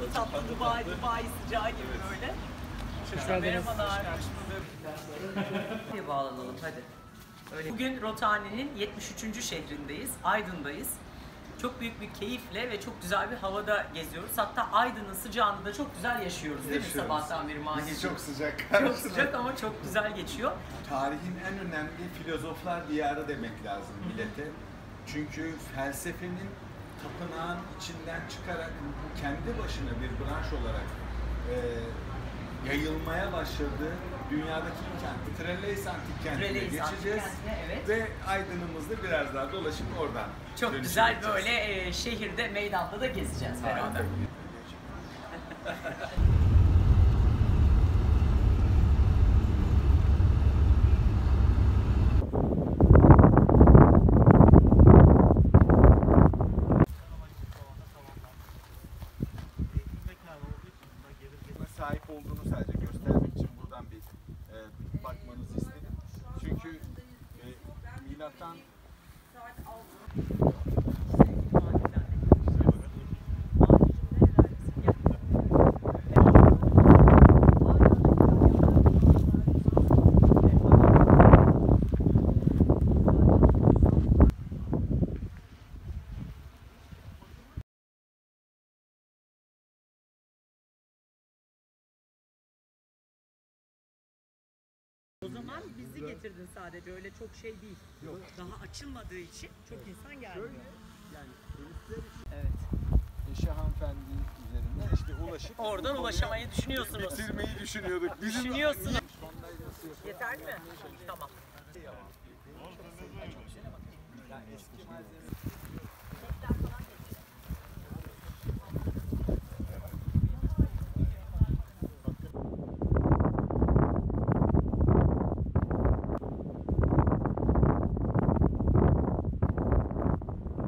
tatlı Dubai sıcağı gibi böyle. Merhabalar. Bağlanalım hadi. Öyle. Bugün Rothane'nin 73. şehrindeyiz, Aydın'dayız. Çok büyük bir keyifle ve çok güzel bir havada geziyoruz. Hatta Aydın'ın sıcağını da çok güzel yaşıyoruz değil mi sabahtan beri Mahir? Çok sıcak. Çok sıcak ama çok güzel geçiyor. Tarihin en önemli filozoflar diyarı demek lazım millete. Çünkü felsefenin tapınağın içinden çıkarak kendi başına bir branş olarak yayılmaya başladığı dünyadaki ilk kenti Trelleys Antik Kenti'ne geçeceğiz. Evet. Ve Aydın'ımızda biraz daha dolaşıp oradan çok güzel böyle şehirde, meydanda da gezeceğiz beraber. Sahip olduğunu sadece göstermek için buradan bir bakmanızı istedim. Çünkü milattan O zaman bizi getirdin sadece, öyle çok şey değil. Yok. Daha açılmadığı için çok insan gelmiyor. yani turistler için Evet. Eşe hanımefendi üzerinden işte ulaşıp Oradan ulaşamayı düşünüyorsunuz. bitirmeyi düşünüyorduk. Düşünüyorsunuz. Yeterli mi? Tamam. Ya eski malzeme